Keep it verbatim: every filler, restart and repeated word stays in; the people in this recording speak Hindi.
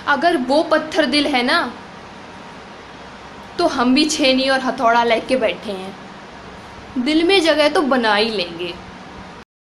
अगर वो पत्थर दिल है ना, तो हम भी छेनी और हथौड़ा लेके बैठे हैं। दिल में जगह तो बना ही लेंगे।